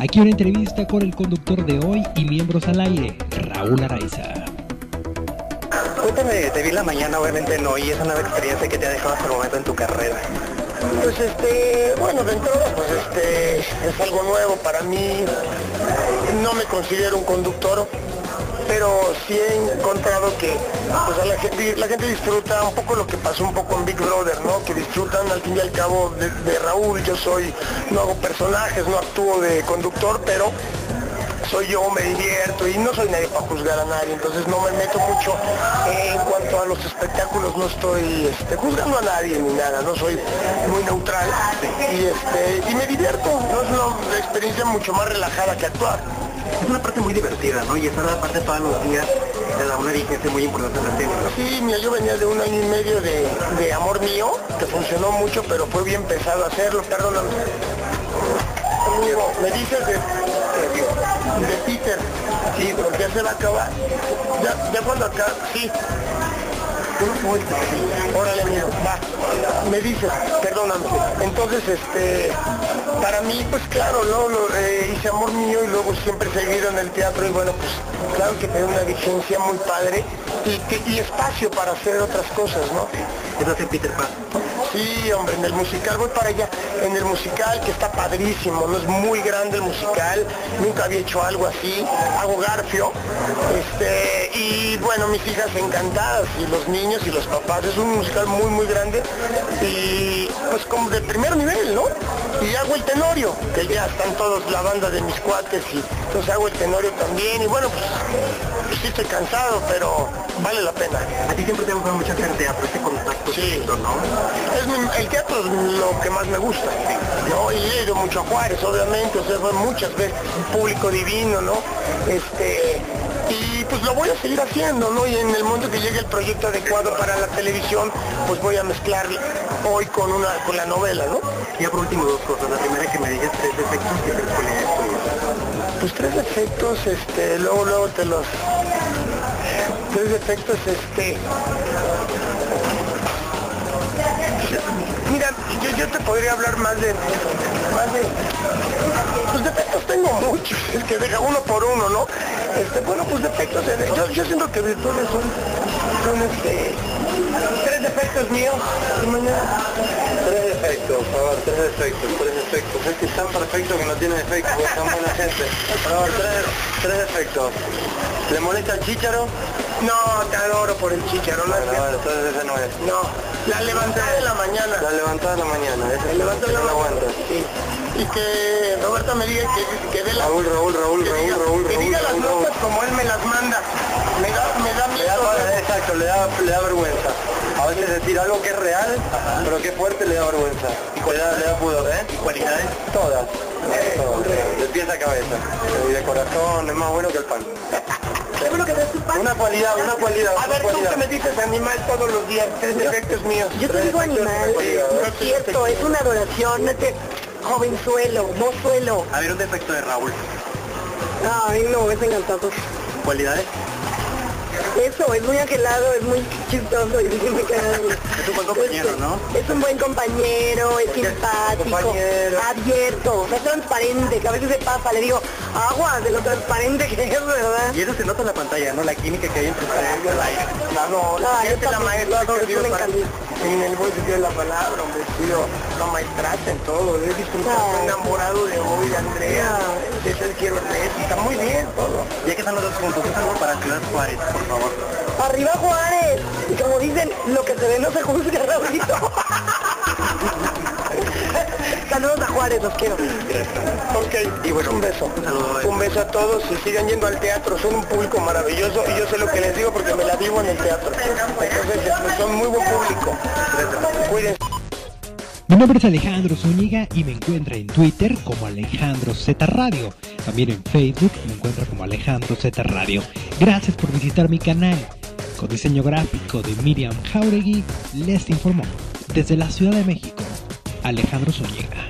Aquí una entrevista con el conductor de hoy y miembros al aire, Raúl Araiza. Cuéntame de Vi la Mañana, obviamente no, y esa nueva experiencia que te ha dejado hasta el momento en tu carrera. Pues bueno, de entrada, pues es algo nuevo para mí. No me considero un conductor, pero sí he encontrado que pues, la gente disfruta un poco lo que pasó un poco en Big Brother, ¿no? Que disfrutan al fin y al cabo de Raúl. Yo no hago personajes, no actúo de conductor, pero soy yo, me divierto y no soy nadie para juzgar a nadie, entonces no me meto mucho en cuanto a los espectáculos, no estoy juzgando a nadie ni nada, no soy muy neutral y me divierto, no es una experiencia mucho más relajada que actuar. Es una parte muy divertida, ¿no? Y estar aparte todos los días te da una dirigencia muy importante en la tele, ¿no? Sí, mira, yo venía de 1 año y medio de Amor Mío, que funcionó mucho, pero fue bien pesado hacerlo, perdóname. Amigo, me dices de Peter, sí, porque ya se va a acabar. Ya cuando acá, sí. Órale, amigo, va. Me dices, perdóname. Entonces, para mí, pues claro, ¿no? Hice Amor Mío y luego siempre he seguido en el teatro y bueno, pues claro que me da una vigencia muy padre y espacio para hacer otras cosas, ¿no? Eso hace Peter Pan. Sí, hombre, en el musical voy para allá, en el musical que está padrísimo, no es muy grande el musical, nunca había hecho algo así, hago Garfio, y bueno, mis hijas encantadas, y los niños y los papás, es un musical muy muy grande, y pues como de primer nivel, ¿no? Y hago el Tenorio, que ya están todos la banda de mis cuates, y entonces hago el Tenorio también, y bueno, pues sí estoy cansado, pero vale la pena. A ti siempre te ha gustado mucho hacer teatro, este contacto, sí, ¿no? El teatro es lo que más me gusta, ¿no? Y he ido mucho a Juárez, obviamente, o sea, fue muchas veces, un público divino, ¿no? Y pues lo voy a seguir haciendo, ¿no? Y en el momento que llegue el proyecto adecuado para la televisión, pues voy a mezclar hoy con la novela, ¿no? Y ya por último 2 cosas, la primera que me digas 3 defectos que te ponen esto. Pues 3 defectos, luego te los... 3 defectos, Mira, yo te podría hablar más de... Pues defectos tengo muchos, es que deja uno por uno, ¿no? Bueno, pues defectos, yo siento que virtudes son 3 defectos míos, y mañana... 3 defectos, por favor, 3 defectos. Es que es tan perfecto que no tiene defectos, es tan buena gente. Por favor, 3 defectos. ¿Le molesta el chícharo? No, te adoro por el chícharo, ¿no? Bueno, entonces ese no es. No, la levantada de la mañana. La levantada de la mañana, esa levantada de la aguanta. Sí. Y que Roberta me diga que dé la... Raúl. Que diga las notas como él me las manda. Me da miedo. Exacto, le da vergüenza. A veces decir algo que es real, pero que es fuerte le da vergüenza. Le da pudor, ¿eh? ¿Y cualidades? Todas. De pies a cabeza. Y de corazón es más bueno que el pan. Una cualidad. A ver, tú que me dices animal todos los días, 3 defectos míos. Yo te digo animal, no es cierto, es una adoración, jovenzuelo, mozuelo. A ver, un defecto de Raúl. Ay, no, es encantador. ¿Cualidades? Eso, es muy angelado, es muy chistoso y me queda... Es un buen compañero, ¿no? Es un buen compañero, es simpático, abierto, es transparente, que a veces se pasa, le digo, agua de lo transparente que es, ¿verdad? Y eso se nota en la pantalla, ¿no? La química que hay entre ustedes y el aire. La maestra en el buen sentido de la palabra, hombre, tío, la maestrata en todo, he disfrutado, enamorado de hoy, de Andrea, de Sergio Ernesto, está muy bien todo. Ya que están los dos juntos, es algo para Ciudad Juárez, por favor. ¡Arriba Juárez! Y como dicen, lo que se ve no se juzga, Raulito. Saludos a Juárez, los quiero. Ok, y bueno, un beso. Un beso a todos y sigan yendo al teatro, son un público maravilloso y yo sé lo que les digo porque me la vivo en el teatro. Entonces, son muy buen público. Cuídense. Mi nombre es Alejandro Zúñiga y me encuentra en Twitter como Alejandro Z Radio. También en Facebook me encuentra como Alejandro Z Radio. Gracias por visitar mi canal. Con diseño gráfico de Miriam Jauregui, les informó desde la Ciudad de México, Alejandro Zúñiga.